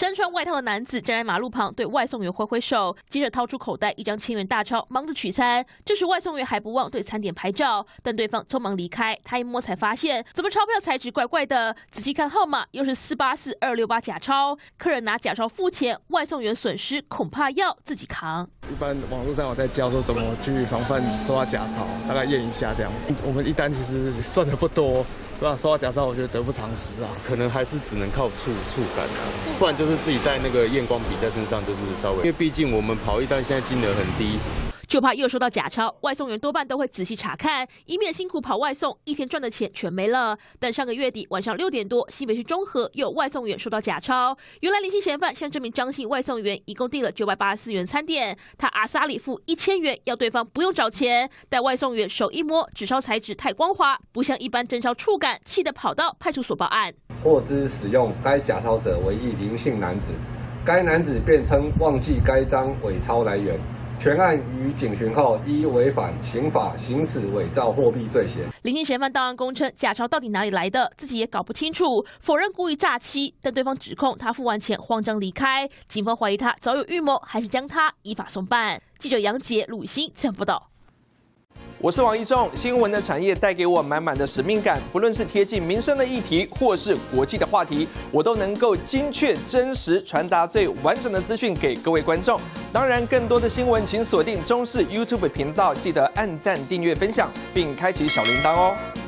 身穿外套的男子站在马路旁，对外送员挥挥手，接着掏出口袋一张1000元大钞，忙着取餐。这时外送员还不忘对餐点拍照，但对方匆忙离开。他一摸才发现，怎么钞票材质怪怪的？仔细看号码，又是484268假钞。客人拿假钞付钱，外送员损失恐怕要自己扛。 一般网络上有在教说怎么去防范收到假钞，大概验一下这样子。我们一单其实赚的不多。 对吧？收到假钞，我觉得得不偿失啊。 可能还是只能靠触感啊，不然就是自己带那个验光笔在身上，就是稍微，因为毕竟我们跑一单现在金额很低。 就怕又收到假钞，外送员多半都会仔细查看，以免辛苦跑外送，一天赚的钱全没了。但上个月底晚上6点多，新北市中和又有外送员收到假钞。原来林姓嫌犯向这名张姓外送员一共订了984元餐点，他阿萨里付1000元，要对方不用找钱。但外送员手一摸，纸钞材质太光滑，不像一般真钞触感，气得跑到派出所报案。 获知使用该假钞者为一林姓男子，该男子辩称忘记该张伪钞来源。 全案于警询后，依违反刑法行使伪造货币罪嫌。 林姓嫌犯到案供称，假钞到底哪里来的，自己也搞不清楚，否认故意诈欺，但对方指控他付完钱慌张离开。警方怀疑他早有预谋，还是将他依法送办。记者杨杰、鲁欣采访报道。 我是王一中，新闻的产业带给我满满的使命感，不论是贴近民生的议题，或是国际的话题，我都能够精确、真实传达最完整的资讯给各位观众。当然，更多的新闻请锁定中视 YouTube 频道，记得按赞、订阅、分享，并开启小铃铛哦。